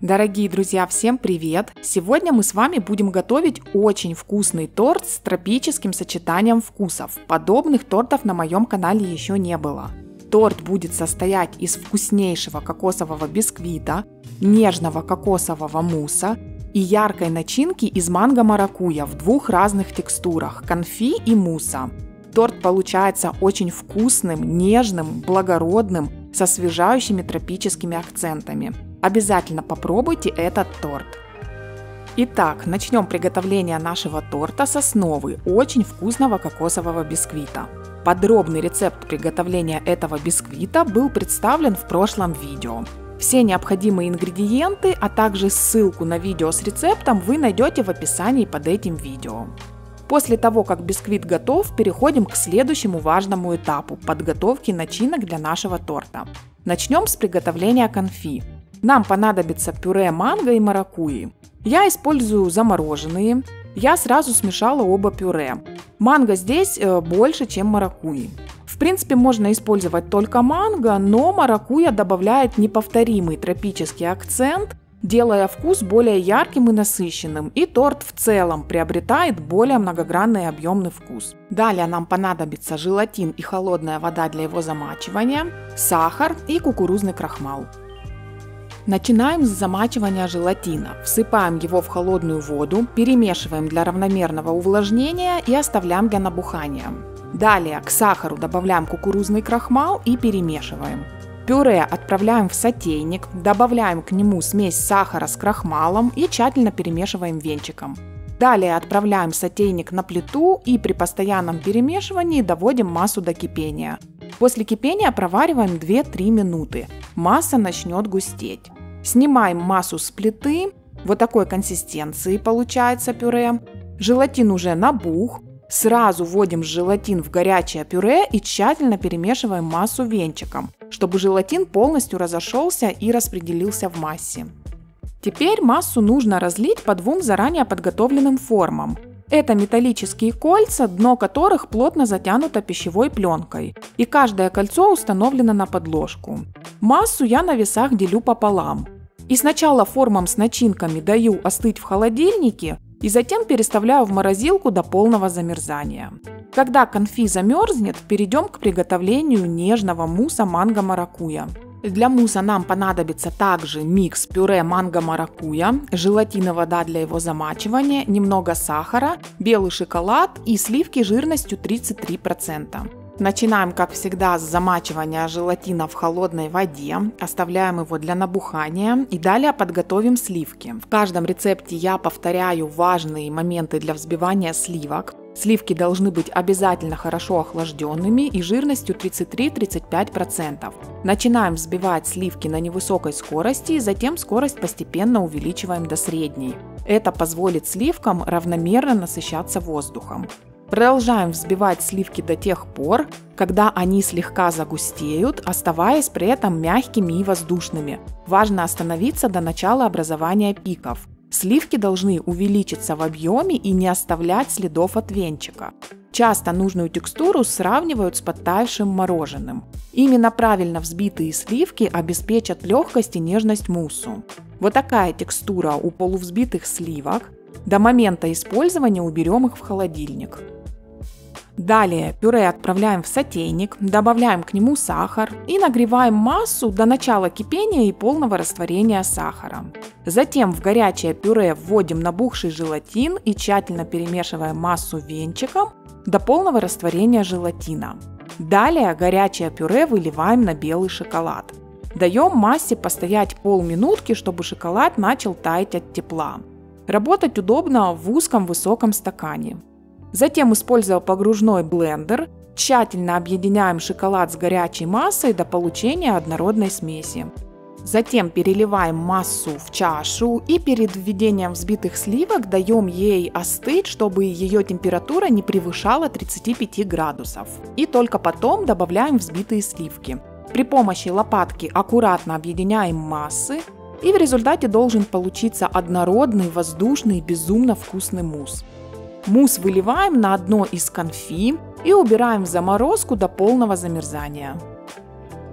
Дорогие друзья, всем привет! Сегодня мы с вами будем готовить очень вкусный торт с тропическим сочетанием вкусов. Подобных тортов на моем канале еще не было. Торт будет состоять из вкуснейшего кокосового бисквита, нежного кокосового мусса и яркой начинки из манго-маракуйя в двух разных текстурах – конфи и мусса. Торт получается очень вкусным, нежным, благородным, с освежающими тропическими акцентами. Обязательно попробуйте этот торт. Итак, начнем приготовление нашего торта с основы очень вкусного кокосового бисквита. Подробный рецепт приготовления этого бисквита был представлен в прошлом видео. Все необходимые ингредиенты, а также ссылку на видео с рецептом вы найдете в описании под этим видео. После того, как бисквит готов, переходим к следующему важному этапу – подготовки начинок для нашего торта. Начнем с приготовления конфи. Нам понадобится пюре манго и маракуйи. Я использую замороженные. Я сразу смешала оба пюре. Манго здесь больше, чем маракуйи. В принципе, можно использовать только манго, но маракуйя добавляет неповторимый тропический акцент, делая вкус более ярким и насыщенным, и торт в целом приобретает более многогранный и объемный вкус. Далее нам понадобится желатин и холодная вода для его замачивания, сахар и кукурузный крахмал. Начинаем с замачивания желатина. Всыпаем его в холодную воду, перемешиваем для равномерного увлажнения и оставляем для набухания. Далее к сахару добавляем кукурузный крахмал и перемешиваем. Пюре отправляем в сотейник, добавляем к нему смесь сахара с крахмалом и тщательно перемешиваем венчиком. Далее отправляем сотейник на плиту и при постоянном перемешивании доводим массу до кипения. После кипения провариваем 2-3 минуты. Масса начнет густеть. Снимаем массу с плиты. Вот такой консистенции получается пюре. Желатин уже набух. Сразу вводим желатин в горячее пюре и тщательно перемешиваем массу венчиком, чтобы желатин полностью разошелся и распределился в массе. Теперь массу нужно разлить по двум заранее подготовленным формам. Это металлические кольца, дно которых плотно затянуто пищевой пленкой, и каждое кольцо установлено на подложку. Массу я на весах делю пополам. И сначала формам с начинками даю остыть в холодильнике, и затем переставляю в морозилку до полного замерзания. Когда конфи замерзнет, перейдем к приготовлению нежного мусса манго-маракуйя. Для мусса нам понадобится также микс пюре манго-маракуйя, желатин и вода для его замачивания, немного сахара, белый шоколад и сливки жирностью 33%. Начинаем, как всегда, с замачивания желатина в холодной воде, оставляем его для набухания и далее подготовим сливки. В каждом рецепте я повторяю важные моменты для взбивания сливок. Сливки должны быть обязательно хорошо охлажденными и жирностью 33-35%. Начинаем взбивать сливки на невысокой скорости и затем скорость постепенно увеличиваем до средней. Это позволит сливкам равномерно насыщаться воздухом. Продолжаем взбивать сливки до тех пор, когда они слегка загустеют, оставаясь при этом мягкими и воздушными. Важно остановиться до начала образования пиков. Сливки должны увеличиться в объеме и не оставлять следов от венчика. Часто нужную текстуру сравнивают с подтаявшим мороженым. Именно правильно взбитые сливки обеспечат легкость и нежность муссу. Вот такая текстура у полувзбитых сливок. До момента использования уберем их в холодильник. Далее пюре отправляем в сотейник, добавляем к нему сахар и нагреваем массу до начала кипения и полного растворения сахара. Затем в горячее пюре вводим набухший желатин и тщательно перемешиваем массу венчиком до полного растворения желатина. Далее горячее пюре выливаем на белый шоколад. Даем массе постоять полминутки, чтобы шоколад начал таять от тепла. Работать удобно в узком высоком стакане. Затем, используя погружной блендер, тщательно объединяем шоколад с горячей массой до получения однородной смеси. Затем переливаем массу в чашу и перед введением взбитых сливок даем ей остыть, чтобы ее температура не превышала 35 градусов. И только потом добавляем взбитые сливки. При помощи лопатки аккуратно объединяем массы, и в результате должен получиться однородный, воздушный, безумно вкусный мусс. Мусс выливаем на дно из конфи и убираем в заморозку до полного замерзания.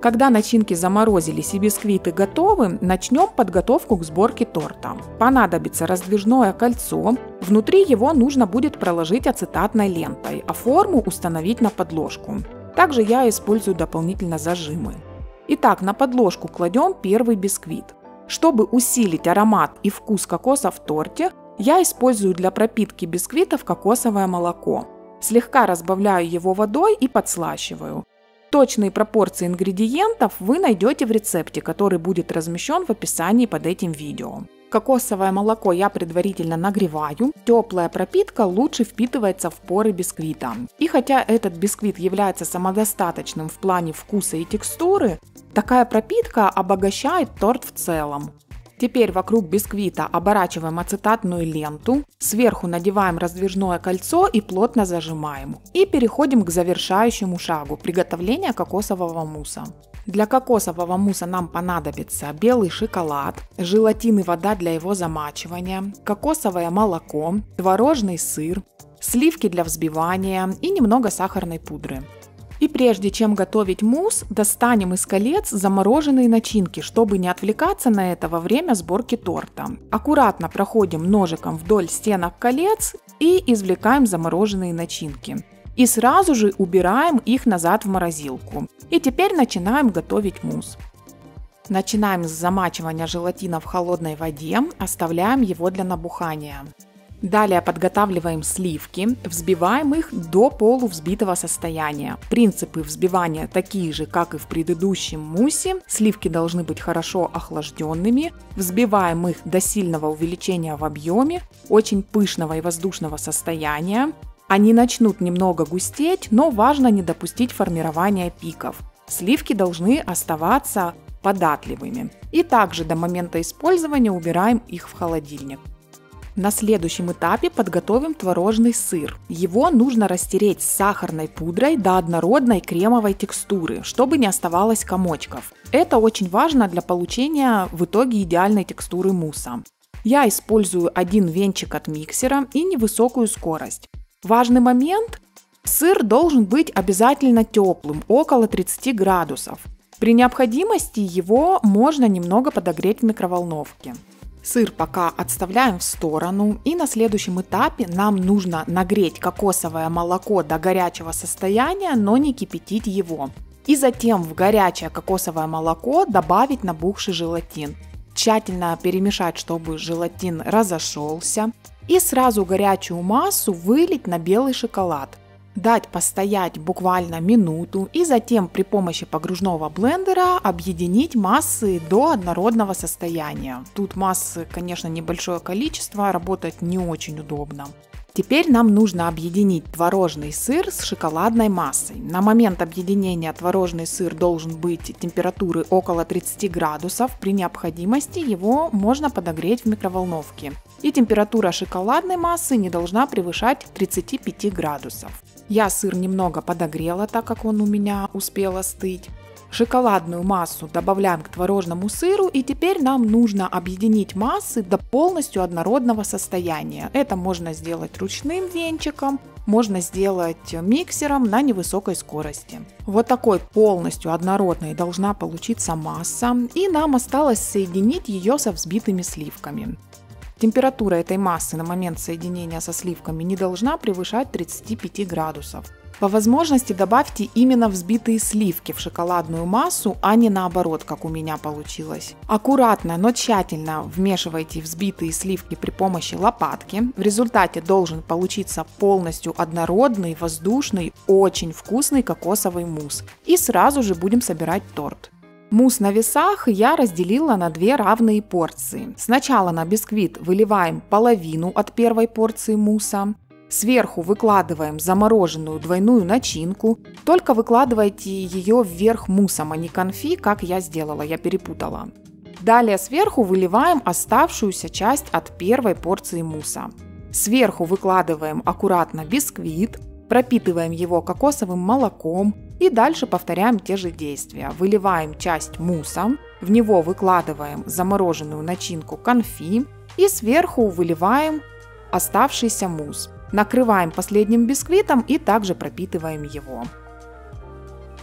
Когда начинки заморозились и бисквиты готовы, начнем подготовку к сборке торта. Понадобится раздвижное кольцо, внутри его нужно будет проложить ацетатной лентой, а форму установить на подложку. Также я использую дополнительно зажимы. Итак, на подложку кладем первый бисквит. Чтобы усилить аромат и вкус кокоса в торте, я использую для пропитки бисквитов кокосовое молоко. Слегка разбавляю его водой и подслащиваю. Точные пропорции ингредиентов вы найдете в рецепте, который будет размещен в описании под этим видео. Кокосовое молоко я предварительно нагреваю. Теплая пропитка лучше впитывается в поры бисквита. И хотя этот бисквит является самодостаточным в плане вкуса и текстуры, такая пропитка обогащает торт в целом. Теперь вокруг бисквита оборачиваем ацетатную ленту, сверху надеваем раздвижное кольцо и плотно зажимаем. И переходим к завершающему шагу – приготовления кокосового мусса. Для кокосового мусса нам понадобится белый шоколад, желатин и вода для его замачивания, кокосовое молоко, творожный сыр, сливки для взбивания и немного сахарной пудры. И прежде чем готовить мусс, достанем из колец замороженные начинки, чтобы не отвлекаться на это во время сборки торта. Аккуратно проходим ножиком вдоль стенок колец и извлекаем замороженные начинки. И сразу же убираем их назад в морозилку. И теперь начинаем готовить мусс. Начинаем с замачивания желатина в холодной воде, оставляем его для набухания. Далее подготавливаем сливки, взбиваем их до полувзбитого состояния. Принципы взбивания такие же, как и в предыдущем муссе. Сливки должны быть хорошо охлажденными. Взбиваем их до сильного увеличения в объеме, очень пышного и воздушного состояния. Они начнут немного густеть, но важно не допустить формирования пиков. Сливки должны оставаться податливыми. И также до момента использования убираем их в холодильник. На следующем этапе подготовим творожный сыр. Его нужно растереть с сахарной пудрой до однородной кремовой текстуры, чтобы не оставалось комочков. Это очень важно для получения в итоге идеальной текстуры мусса. Я использую один венчик от миксера и невысокую скорость. Важный момент – сыр должен быть обязательно теплым, около 30 градусов. При необходимости его можно немного подогреть в микроволновке. Сыр пока отставляем в сторону, и на следующем этапе нам нужно нагреть кокосовое молоко до горячего состояния, но не кипятить его. И затем в горячее кокосовое молоко добавить набухший желатин. Тщательно перемешать, чтобы желатин разошелся. И сразу горячую массу вылить на белый шоколад. Дать постоять буквально минуту и затем при помощи погружного блендера объединить массы до однородного состояния. Тут массы, конечно, небольшое количество, работать не очень удобно. Теперь нам нужно объединить творожный сыр с шоколадной массой. На момент объединения творожный сыр должен быть температуры около 30 градусов. При необходимости его можно подогреть в микроволновке. И температура шоколадной массы не должна превышать 35 градусов. Я сыр немного подогрела, так как он у меня успел остыть. Шоколадную массу добавляем к творожному сыру, и теперь нам нужно объединить массы до полностью однородного состояния. Это можно сделать ручным венчиком, можно сделать миксером на невысокой скорости. Вот такой полностью однородной должна получиться масса, и нам осталось соединить ее со взбитыми сливками. Температура этой массы на момент соединения со сливками не должна превышать 35 градусов. По возможности добавьте именно взбитые сливки в шоколадную массу, а не наоборот, как у меня получилось. Аккуратно, но тщательно вмешивайте взбитые сливки при помощи лопатки. В результате должен получиться полностью однородный, воздушный, очень вкусный кокосовый мусс. И сразу же будем собирать торт. Мусс на весах я разделила на две равные порции. Сначала на бисквит выливаем половину от первой порции мусса. Сверху выкладываем замороженную двойную начинку. Только выкладывайте ее вверх муссом, а не конфи, как я сделала, я перепутала. Далее сверху выливаем оставшуюся часть от первой порции мусса. Сверху выкладываем аккуратно бисквит, пропитываем его кокосовым молоком и дальше повторяем те же действия. Выливаем часть мусса, в него выкладываем замороженную начинку конфи и сверху выливаем оставшийся мусс. Накрываем последним бисквитом и также пропитываем его.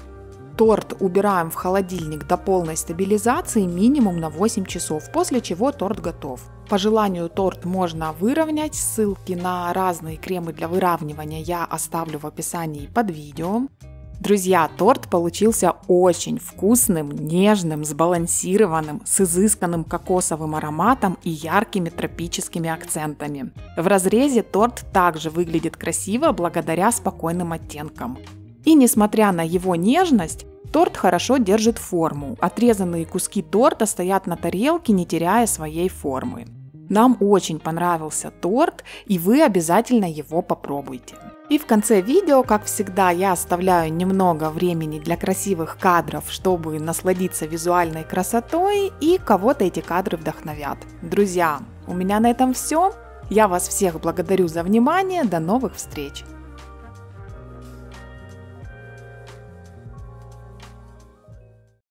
Торт убираем в холодильник до полной стабилизации минимум на 8 часов, после чего торт готов. По желанию торт можно выровнять, ссылки на разные кремы для выравнивания я оставлю в описании под видео. Друзья, торт получился очень вкусным, нежным, сбалансированным, с изысканным кокосовым ароматом и яркими тропическими акцентами. В разрезе торт также выглядит красиво благодаря спокойным оттенкам. И несмотря на его нежность, торт хорошо держит форму. Отрезанные куски торта стоят на тарелке, не теряя своей формы. Нам очень понравился торт, и вы обязательно его попробуйте. И в конце видео, как всегда, я оставляю немного времени для красивых кадров, чтобы насладиться визуальной красотой, и кого-то эти кадры вдохновят. Друзья, у меня на этом все. Я вас всех благодарю за внимание. До новых встреч!